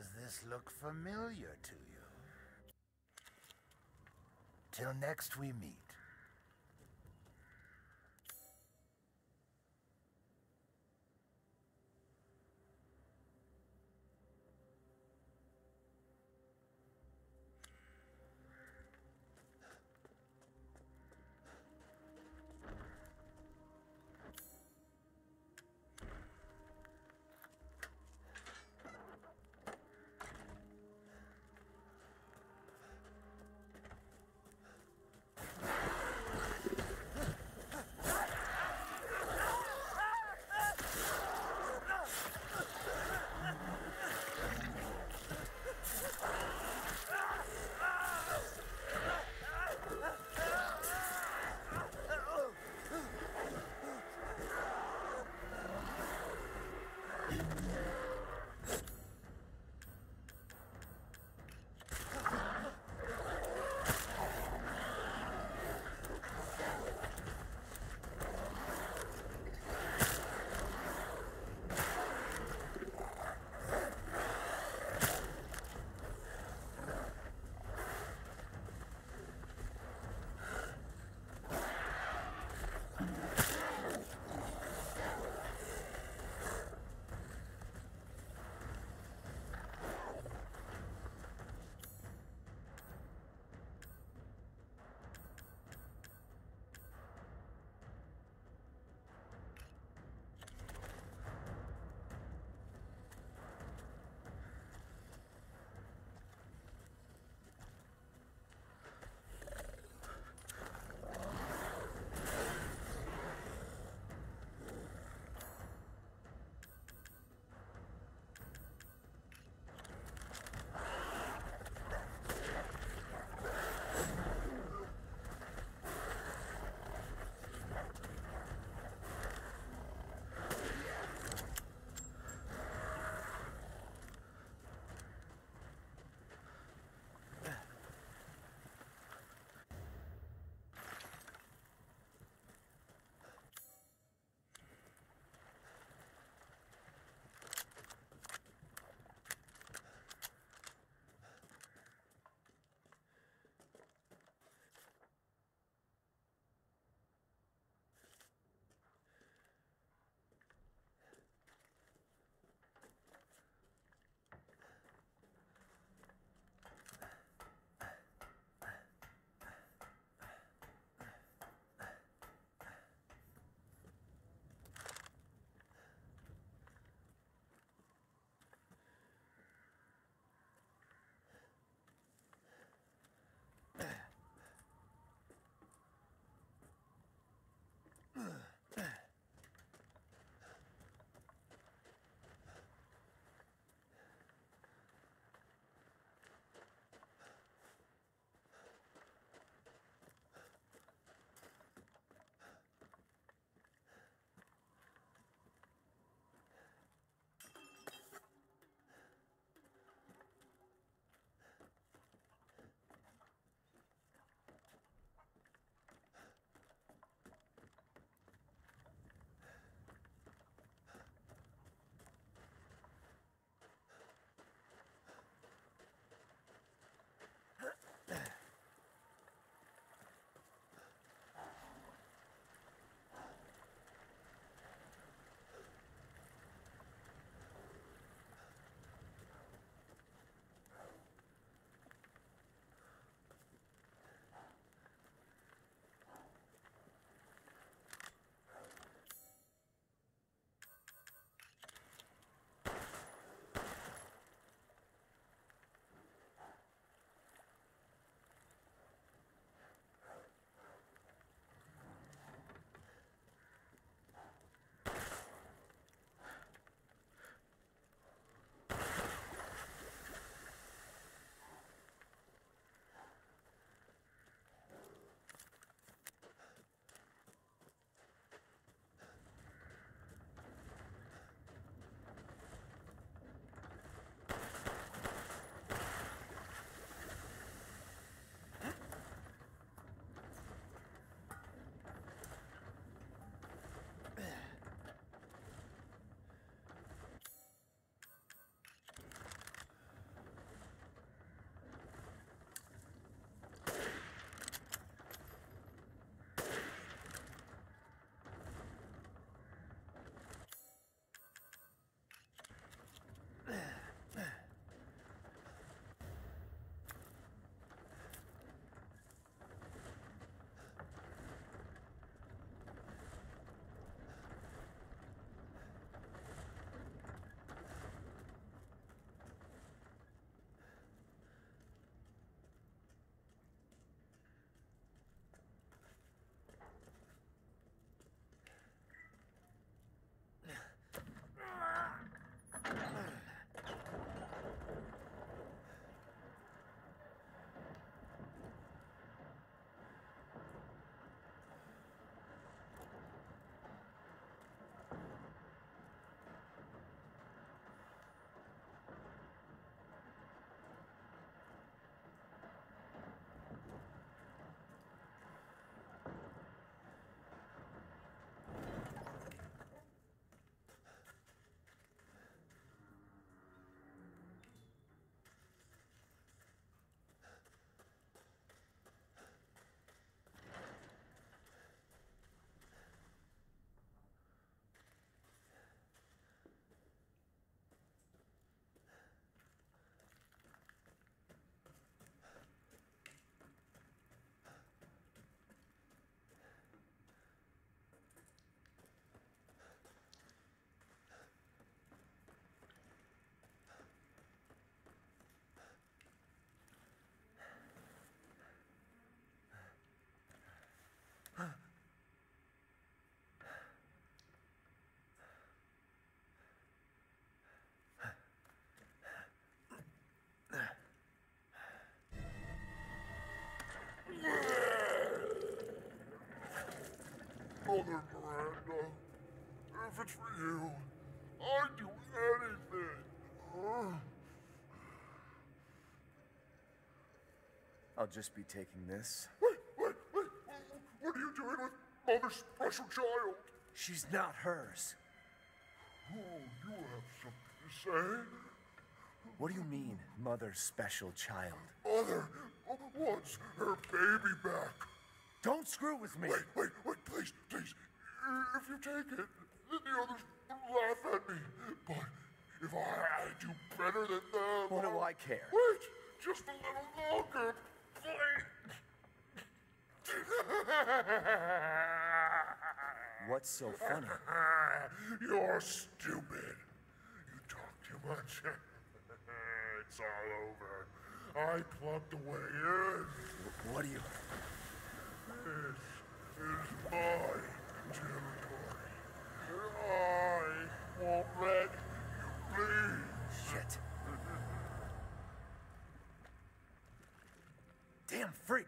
Does this look familiar to you? Till next we meet. Mother Miranda, if it's for you, I'd do anything. I'll just be taking this. Wait. What are you doing with Mother's special child? She's not hers. Oh, you have something to say? What do you mean, mother's special child? Mother wants her baby back. Don't screw with me! Wait, please. If you take it, then the others will laugh at me. But if I do better than them... What do I care? Wait, just a little longer, please. What's so funny? You're stupid. You talk too much. It's all over. I plugged the way in. What do you... This is my territory. I won't let you leave. Shit. Damn freak!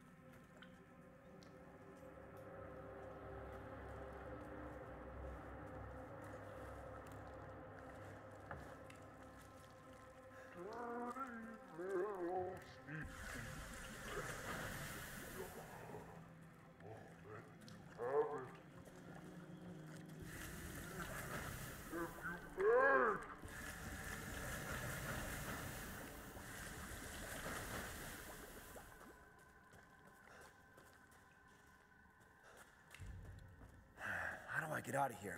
How do I get out of here?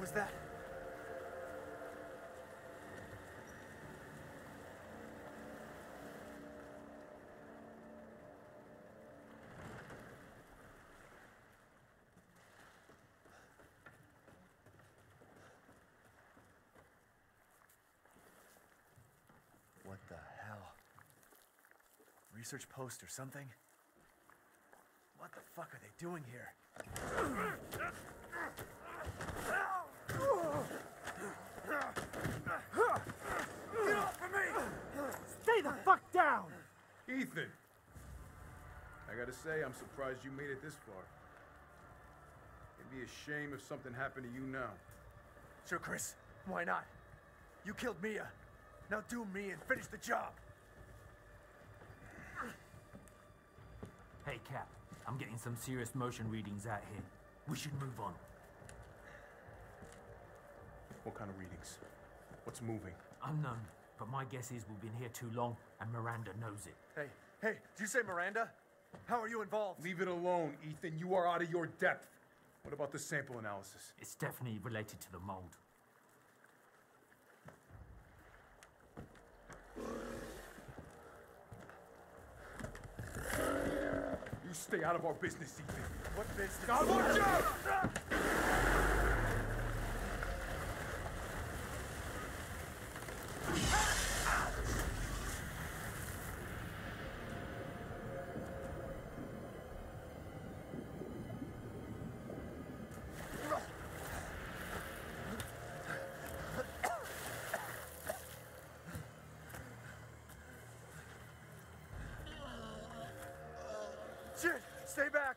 was that? What the hell? Research post or something? What the fuck are they doing here? Get off of me! Stay the fuck down! Ethan! I gotta say, I'm surprised you made it this far. It'd be a shame if something happened to you now. Sure, Chris. Why not? You killed Mia. Now do me and finish the job. Hey, Cap. I'm getting some serious motion readings out here. We should move on. What kind of readings? What's moving? Unknown, but my guess is we've been here too long, and Miranda knows it. Hey, did you say Miranda? How are you involved? Leave it alone, Ethan. You are out of your depth. What about the sample analysis? It's definitely related to the mold. You stay out of our business, Ethan. What business? God, watch out! Shit! Stay back!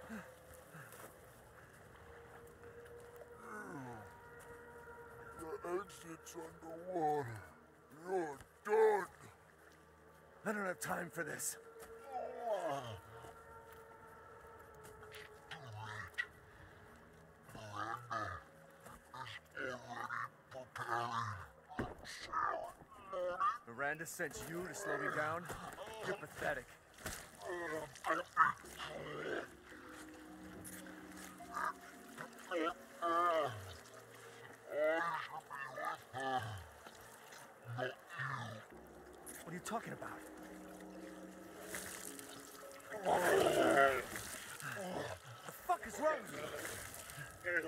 The exit's underwater. You're done. I don't have time for this. Miranda sent you to slow me down? You're pathetic. What are you talking about? The fuck is wrong with you?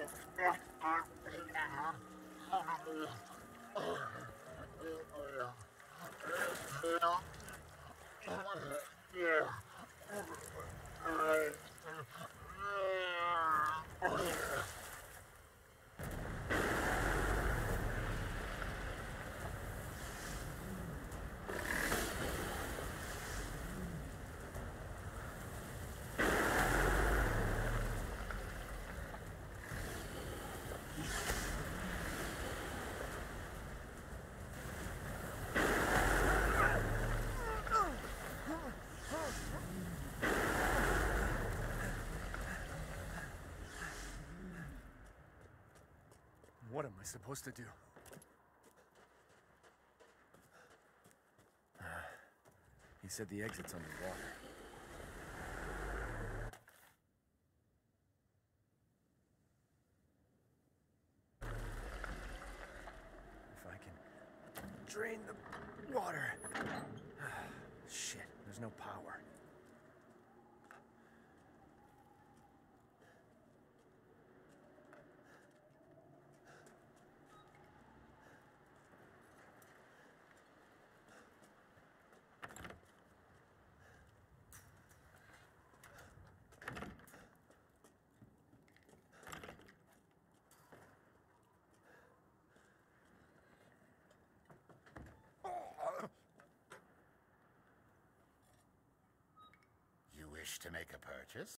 What am I supposed to do? He said the exit's underwater. If I can drain the water. Shit, there's no power. You wish to make a purchase?